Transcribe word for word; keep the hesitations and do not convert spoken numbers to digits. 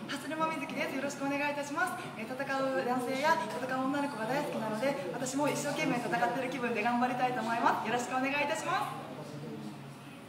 ハスルマみずきです。よろしくお願いいたします。えー戦う男性や戦う女の子が大好きなので、私も一生懸命戦っている気分で頑張りたいと思います。よろしくお願いいたします。